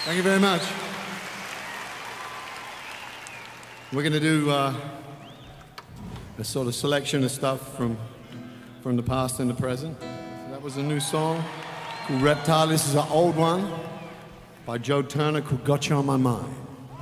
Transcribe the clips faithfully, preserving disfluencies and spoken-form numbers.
Thank you very much. We're going to do uh, a sort of selection of stuff from, from the past and the present. That was a new song called Reptile. This is an old one by Joe Turner called Got You On My Mind.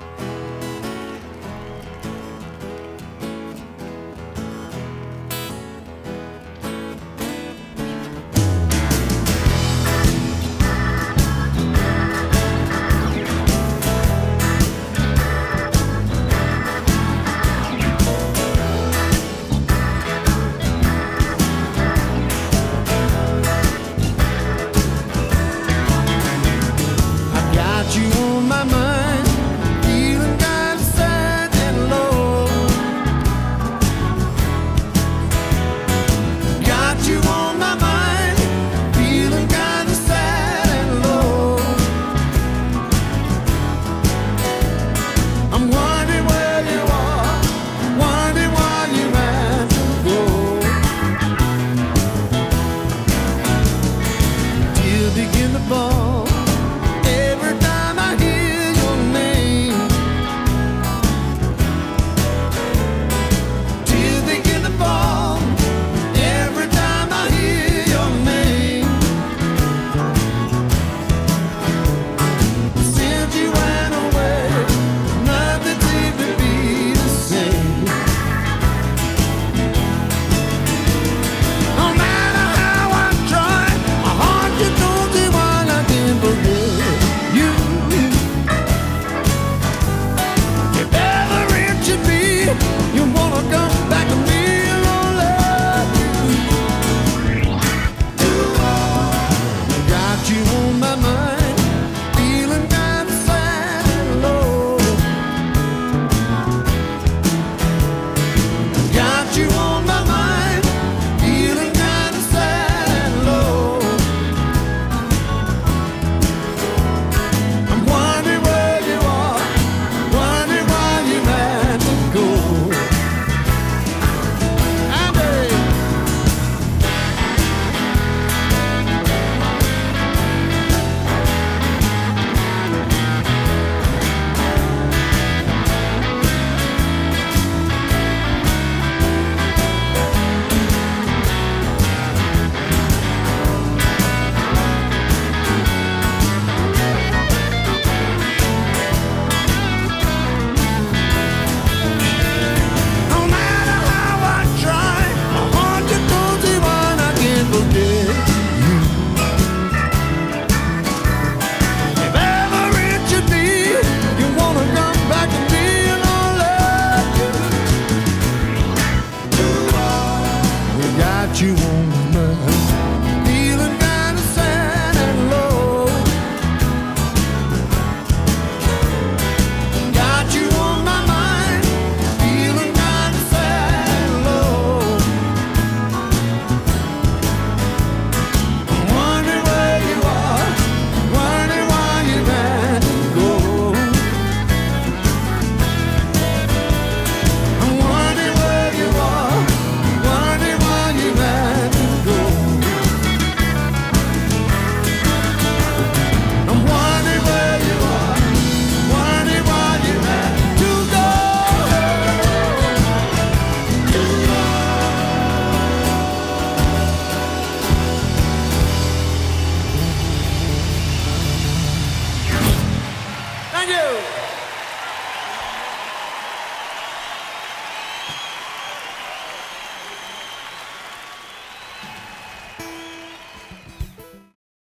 You on my mind, feeling kind of sad and low. Got you on my mind, feeling kind of sad and low. I'm wondering where you are, wondering why you had to go. I'm wondering where you are, wondering why you had to go. I'm wondering where you are, wondering why you had to go. Thank you.